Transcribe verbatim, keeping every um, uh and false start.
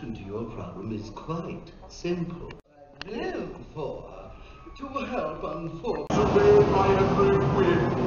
solution to your problem is quite simple. I live for to help unfortunate by every wind.